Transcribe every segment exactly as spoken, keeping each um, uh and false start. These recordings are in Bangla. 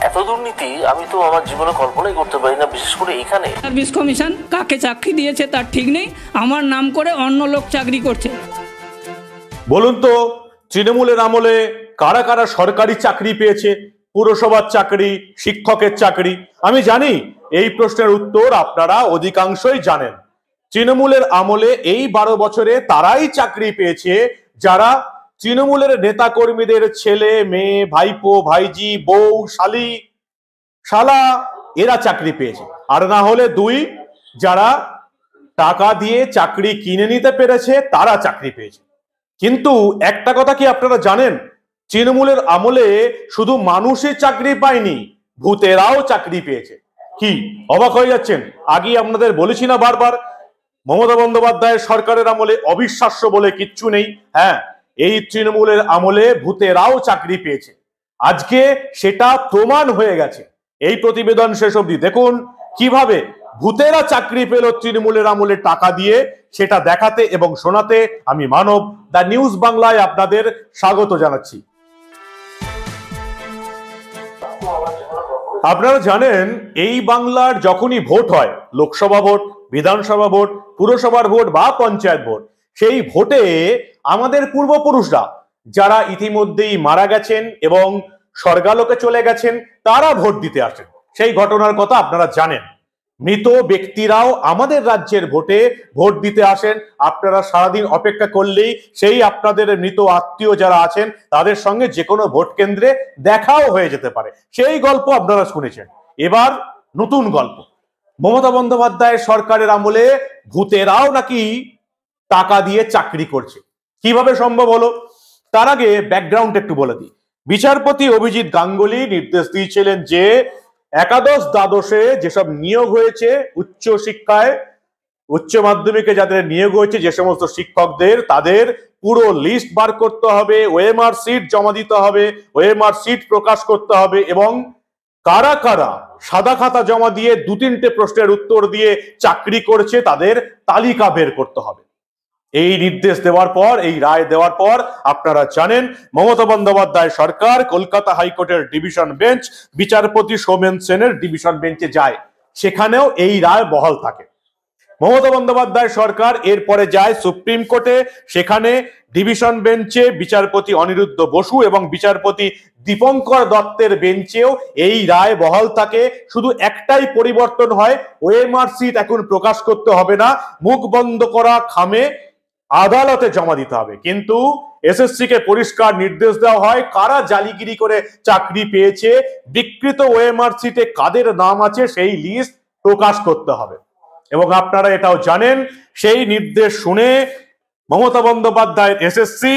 এত দুর্নীতি আমি তো আমার জীবনে কল্পনাই করতে পারি না, বিশেষ করে এখানে। সার্ভিস কমিশন কাকে চাকরি দিয়েছে তার ঠিক নেই, আমার নাম করে অন্য লোক চাকরি করছে। বলুন তো, তৃণমূলের আমলে কারা কারা সরকারি চাকরি পেয়েছে? পুরসভার চাকরি, শিক্ষকের চাকরি? আমি জানি এই প্রশ্নের উত্তর আপনারা অধিকাংশই জানেন। তৃণমূলের আমলে এই বারো বছরে তারাই চাকরি পেয়েছে যারা তৃণমূলের নেতা কর্মীদের ছেলে, মেয়ে, ভাইপো, ভাইজি, বউ, শালি, শালা এরা চাকরি পেয়েছে। আর না হলে দুই, যারা টাকা দিয়ে চাকরি কিনে নিতে পেরেছে তারা চাকরি পেয়েছে। কিন্তু একটা কথা কি আপনারা জানেন, তৃণমূলের আমলে শুধু মানুষই চাকরি পায়নি, ভূতেরাও চাকরি পেয়েছে। কি অবাক হয়ে যাচ্ছেন? আগে আপনাদের বলেছি না বারবার, মমতা বন্দ্যোপাধ্যায়ের সরকারের আমলে অবিশ্বাস্য বলে কিচ্ছু নেই। হ্যাঁ, এই তৃণমূলের আমলে ভূতেরাও চাকরি পেয়েছে। আজকে সেটা প্রমাণ হয়ে গেছে। এই প্রতিবেদন শেষ অবধি দেখুন কিভাবে ভূতেরা চাকরি পেল তৃণমূলের আমলে টাকা দিয়ে। সেটা দেখাতে এবং শোনাতে আমি মানব দ্য নিউজ বাংলায় আপনাদের স্বাগত জানাচ্ছি। আপনারা জানেন এই বাংলার যখনই ভোট হয়, লোকসভা ভোট, বিধানসভা ভোট, পুরসভার ভোট বা পঞ্চায়েত ভোট, সেই ভোটে আমাদের পূর্বপুরুষরা যারা ইতিমধ্যেই মারা গেছেন এবং স্বর্গালোকে চলে গেছেন তারা ভোট দিতে আসেন। সেই ঘটনার কথা আপনারা জানেন। মৃত ব্যক্তিরাও আমাদের রাজ্যের ভোটে ভোট দিতে আসেন। আপনারা সারাদিন অপেক্ষা করলেই সেই আপনাদের মৃত আত্মীয় যারা আছেন তাদের সঙ্গে যে কোনো ভোট কেন্দ্রে দেখাও হয়ে যেতে পারে। সেই গল্প আপনারা শুনেছেন। এবার নতুন গল্প, মমতা বন্দ্যোপাধ্যায়ের সরকারের আমলে ভূতেরাও নাকি টাকা দিয়ে চাকরি করছে। কিভাবে সম্ভব হলো? তার আগে ব্যাকগ্রাউন্ড একটু বলে দিই। বিচারপতি অভিজিৎ গাঙ্গুলি নির্দেশ দিয়েছিলেন যে একাদশ দ্বাদশে যেসব নিয়োগ হয়েছে উচ্চ শিক্ষায়, উচ্চ মাধ্যমিকে যাদের নিয়োগ হয়েছে যে সমস্ত শিক্ষকদের, তাদের পুরো লিস্ট বার করতে হবে, ওএমআর সিট জমা দিতে হবে, ওএমআর সিট প্রকাশ করতে হবে এবং কারা কারা সাদা খাতা জমা দিয়ে দু তিনটে প্রশ্নের উত্তর দিয়ে চাকরি করছে তাদের তালিকা বের করতে হবে। এই নির্দেশ দেওয়ার পর, এই রায় দেওয়ার পর আপনারা জানেন মমতা বন্দ্যোপাধ্যায় সরকার কলকাতা হাইকোর্টের ডিভিশন বেঞ্চ, বিচারপতি সৌমেন সেনের ডিভিশন বেঞ্চে যায়। সেখানেও এই রায় বহাল থাকে। মমতা বন্দ্যোপাধ্যায় সরকার এরপরে যায় সুপ্রিম কোর্টে। সেখানে ডিভিশন বেঞ্চে বিচারপতি অনিরুদ্ধ বসু এবং বিচারপতি দীপঙ্কর দত্তের বেঞ্চেও এই রায় বহাল থাকে। শুধু একটাই পরিবর্তন হয়, ওএমআর সিট এখন প্রকাশ করতে হবে না, মুখ বন্ধ করা খামে আদালতে জমা দিতে হবে। কিন্তু এসএসসি কে পরিষ্কার নির্দেশ দেওয়া হয় কারা জালিগিরি করে চাকরি পেয়েছে, বিকৃত ওএমআর সিটে কাদের নাম আছে সেই লিস্ট প্রকাশ করতে হবে। এবং আপনারা এটাও জানেন সেই নির্দেশ শুনে মমতা বন্দ্যোপাধ্যায়ের এসএসসি,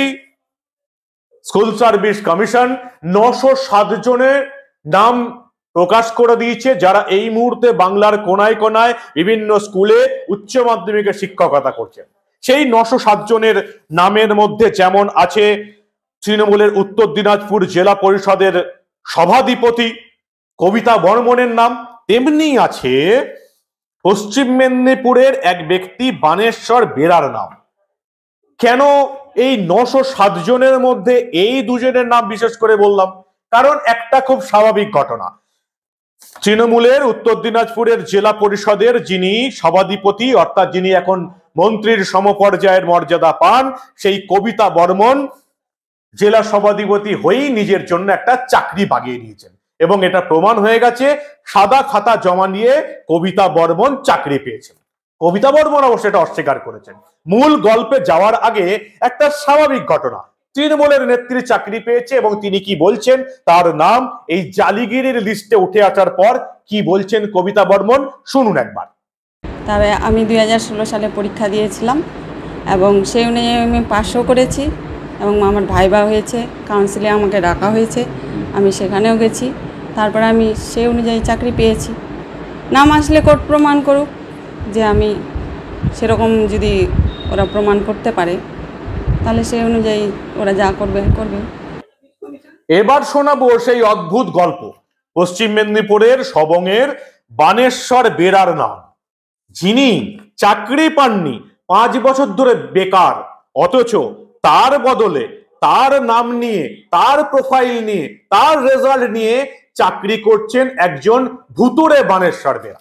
স্কুল সার্ভিস কমিশন নশো সাত জনের নাম প্রকাশ করে দিয়েছে যারা এই মুহূর্তে বাংলার কোনায় কোনায় বিভিন্ন স্কুলে উচ্চ মাধ্যমিকে শিক্ষকতা করছেন। সেই নশো সাত জনের নামের মধ্যে যেমন আছে তৃণমূলের উত্তর দিনাজপুর জেলা পরিষদের সভাধিপতি কবিতা বর্মনের নাম, তেমনি আছে পশ্চিম মেদিনীপুরের এক ব্যক্তি বানেশ্বর বেরার নাম। কেন এই নশো সাত জনের মধ্যে এই দুজনের নাম বিশেষ করে বললাম? কারণ একটা খুব স্বাভাবিক ঘটনা। তৃণমূলের উত্তর দিনাজপুরের জেলা পরিষদের যিনি সভাধিপতি, অর্থাৎ যিনি এখন মন্ত্রীর সমপর্যায়ের মর্যাদা পান, সেই কবিতা বর্মন জেলা সভাধিপতি হয়েই নিজের জন্য একটা চাকরি বাগিয়ে নিয়েছেন এবং এটা প্রমাণ হয়ে গেছে। সাদা খাতা জমা নিয়ে কবিতা বর্মন চাকরি পেয়েছেন। কবিতা বর্মন অবশ্য এটা অস্বীকার করেছেন। মূল গল্পে যাওয়ার আগে একটা স্বাভাবিক ঘটনা, তৃণমূলের নেত্রী চাকরি পেয়েছে এবং তিনি কি বলছেন, তার নাম এই জালিগিরির লিস্টে উঠে আসার পর কি বলছেন কবিতা বর্মন শুনুন একবার। তবে আমি দুই হাজার ষোলো সালে পরীক্ষা দিয়েছিলাম এবং সেই অনুযায়ী আমি পাসও করেছি এবং আমার ভাইবা হয়েছে, কাউন্সিলে আমাকে ডাকা হয়েছে, আমি সেখানেও গেছি। তারপরে আমি সেই অনুযায়ী চাকরি পেয়েছি। নাম আসলে কোর্ট প্রমাণ করুক যে আমি সেরকম, যদি ওরা প্রমাণ করতে পারে তাহলে সেই অনুযায়ী ওরা যা করবে করবে। এবার শোনাবো সেই অদ্ভুত গল্প, পশ্চিম মেদিনীপুরের সবংয়ের বানেশ্বর বেরার নাম, যিনি চাকরি পাননি, পাঁচ বছর ধরে বেকার, অথচ তার বদলে তার নাম নিয়ে, তার প্রোফাইল নিয়ে, তার রেজাল্ট নিয়ে চাকরি করছেন একজন ভুতুড়ে বানেশ্বর বেরা।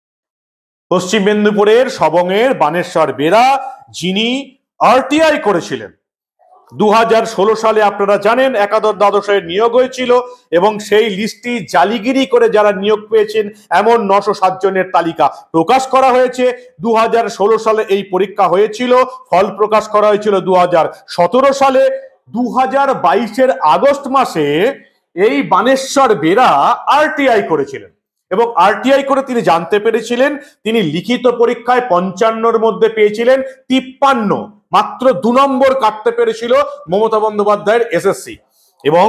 পশ্চিম মেদিনীপুরের সবংয়ের বানেশ্বর বেরা, যিনি আরটিআই করেছিলেন দু হাজার ষোলো সালে। আপনারা জানেন একাদশ দ্বাদশের নিয়োগ হয়েছিল এবং সেই লিস্টটি জালিগিরি করে যারা নিয়োগ পেয়েছেন এমন নশো সাত জনের তালিকা প্রকাশ করা হয়েছে। দু হাজার ষোলো সালে এই পরীক্ষা হয়েছিল, ফল প্রকাশ করা হয়েছিল দু হাজার সতেরো সালে। দু হাজার বাইশের আগস্ট মাসে এই বানেশ্বর বেরা আরটিআই করেছিলেন এবং আরটিআই করে তিনি জানতে পেরেছিলেন তিনি লিখিত পরীক্ষায় পঞ্চান্নর মধ্যে পেয়েছিলেন তিপ্পান্ন, মাত্র দু নম্বর কাটতে পেরেছিল মমতা বন্দ্যোপাধ্যায়ের এসএসসি। এবং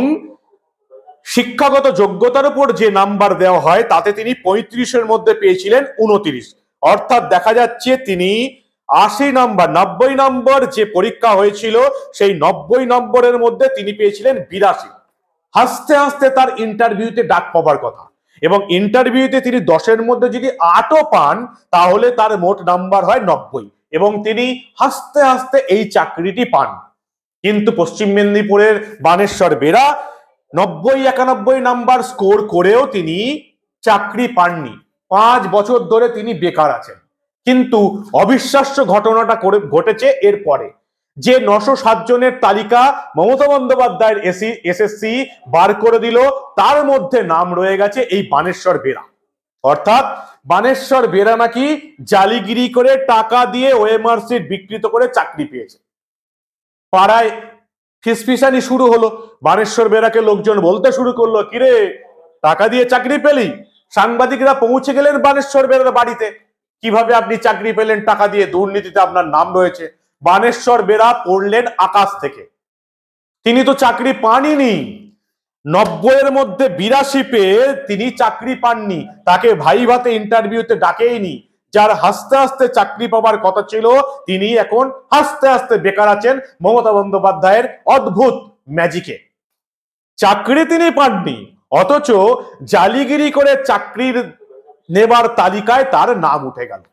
শিক্ষাগত যোগ্যতার উপর যে নাম্বার দেওয়া হয় তাতে তিনি পঁয়ত্রিশের মধ্যে পেয়েছিলেন উনত্রিশ, অর্থাৎ দেখা যাচ্ছে তিনি আশি নম্বর নব্বই নম্বর যে পরীক্ষা হয়েছিল সেই নব্বই নম্বরের মধ্যে তিনি পেয়েছিলেন বিরাশি। হাসতে হাসতে তার ইন্টারভিউতে ডাক পাবার কথা এবং ইন্টারভিউতে তিনি দশের মধ্যে যদি আটও পান তাহলে তার মোট নাম্বার হয় নব্বই এবং তিনি হাসতে হাসতে এই চাকরিটি পান। কিন্তু পশ্চিম মেদিনীপুরের বানেশ্বর বেরা নব্বই একানব্বই নাম্বার স্কোর করেও তিনি চাকরি পাননি। পাঁচ বছর ধরে তিনি বেকার আছেন। কিন্তু অবিশ্বাস্য ঘটনাটা করে ঘটেছে এরপরে, যে নশো সাত জনের তালিকা মমতা বন্দ্যোপাধ্যায়ের এসএসসি বার করে দিল, তার মধ্যে নাম রয়ে গেছে এই বানেশ্বর বেরা। অর্থাৎ বানেশ্বর বেরা নাকি জালিগিরি করে টাকা দিয়ে ওএমআর সিট বিকৃত করে চাকরি পেয়েছে। পাড়ায় ফিসফিসানি শুরু হলো, বানেশ্বর বেরাকে লোকজন বলতে শুরু করলো, কিরে টাকা দিয়ে চাকরি পেলি? সাংবাদিকরা পৌঁছে গেলেন বানেশ্বর বেরার বাড়িতে, কিভাবে আপনি চাকরি পেলেন টাকা দিয়ে, দুর্নীতিতে আপনার নাম রয়েছে। বানেশ্বর বেরা পড়লেন আকাশ থেকে, তিনি তো চাকরি পাননি। নব্বইয়ের মধ্যে বিরাশি পেয়ে তিনি চাকরি পাননি, তাকে ভাইভাতে ইন্টারভিউতে ডাকেইনি। যার হাসতে হাসতে চাকরি পাবার কথা ছিল তিনি এখন হাসতে হাসতে বেকার আছেন মমতা বন্দ্যোপাধ্যায়ের অদ্ভুত ম্যাজিকে। চাকরি তিনি পাননি, অথচ জালিগিরি করে চাকরির নেবার তালিকায় তার নাম উঠে গেল।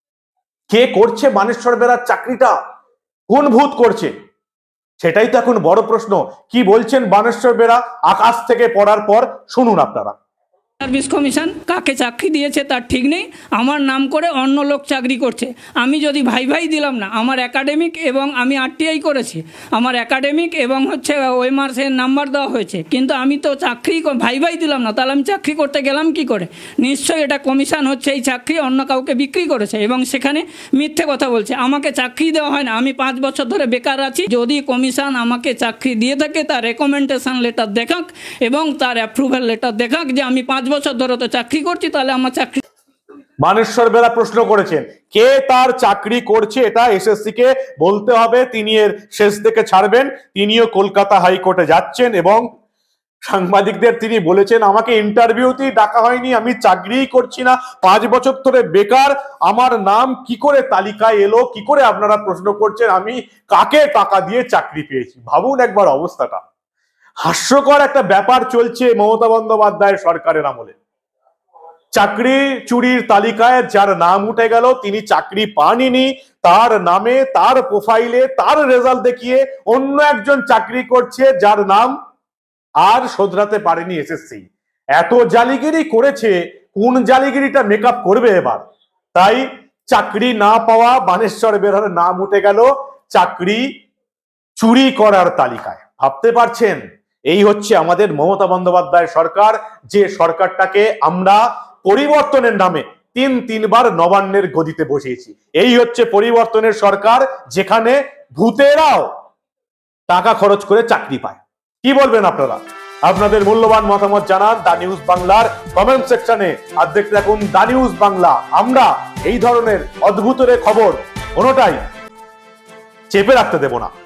কে করছে বানেশ্বর বেরার চাকরিটা? কোন ভূত করছে? সেটাই তো এখন বড় প্রশ্ন। কি বলছেন বানেশ্বর বেরা আকাশ থেকে পড়ার পর শুনুন আপনারা। সার্ভিস কমিশন কাকে চাকরি দিয়েছে তার ঠিক নেই, আমার নাম করে অন্য লোক চাকরি করছে। আমি যদি ভাই ভাই দিলাম না, আমার একাডেমিক এবং আমি আরটিআই করেছি, আমার একাডেমিক এবং হচ্ছে ওএমআরসের নাম্বার দেওয়া হয়েছে, কিন্তু আমি তো চাকরি ভাই ভাই দিলাম না, তাহলে আমি চাকরি করতে গেলাম কি করে? নিশ্চয়ই এটা কমিশন হচ্ছে এই চাকরি অন্য কাউকে বিক্রি করেছে এবং সেখানে মিথ্যে কথা বলছে। আমাকে চাকরি দেওয়া হয় না, আমি পাঁচ বছর ধরে বেকার আছি। যদি কমিশন আমাকে চাকরি দিয়ে থাকে তার রেকমেন্ডেশন লেটার দেখাক এবং তার অ্যাপ্রুভাল লেটার দেখাক যে আমি পাঁচ বছর ধরে তো চাকরি করছি, তাহলে আমার চাকরি। বানেশ্বর বেরা প্রশ্ন করেছেন কে তার চাকরি করছে, এটা এসএসসি কে বলতে হবে। তিনি এর শেষ থেকে ছাড়বেন। তিনিও কলকাতা হাইকোর্টে যাচ্ছেন এবং সাংবাদিকদের তিনি বলেছেন আমাকে ইন্টারভিউতেই ডাকা হয়নি, আমি চাকরিই করছি না, পাঁচ বছর ধরে বেকার, আমার নাম কি করে তালিকায় এলো, কি করে আপনারা প্রশ্ন করছেন আমি কাকে টাকা দিয়ে চাকরি পেয়েছি? ভাবুন একবার অবস্থাটা। হাস্যকর একটা ব্যাপার চলছে মমতা বন্দ্যোপাধ্যায়ের সরকারের আমলে। চাকরি চুরির তালিকায় যার নাম উঠে গেল তিনি চাকরি পাননি, তার নামে তার প্রোফাইলে তার রেজাল্ট দেখিয়ে অন্য একজন চাকরি করছে যার নাম আর শোধরাতে পারেনি এসএসসি। এত জালিগিরি করেছে, কোন জালিগিরিটা মেকআপ করবে এবার? তাই চাকরি না পাওয়া বানেশ্বর বেরার নাম উঠে গেল চাকরি চুরি করার তালিকায়। ভাবতে পারছেন? এই হচ্ছে আমাদের মমতা বন্দ্যোপাধ্যায় সরকার, যে সরকারটাকে আমরা পরিবর্তনের নামে তিন তিনবার নবান্নের গদিতে বসিয়েছি। এই হচ্ছে পরিবর্তনের সরকার, যেখানে ভূতেরাও টাকা খরচ করে চাকরি পায়। কি বলবেন আপনারা? আপনাদের মূল্যবান মতামত জানান দা নিউজ বাংলার কমেন্ট সেকশনে। আর দেখতে থাকুন দা নিউজ বাংলা। আমরা এই ধরনের অদ্ভুতের খবর কোনোটাই চেপে রাখতে দেব না।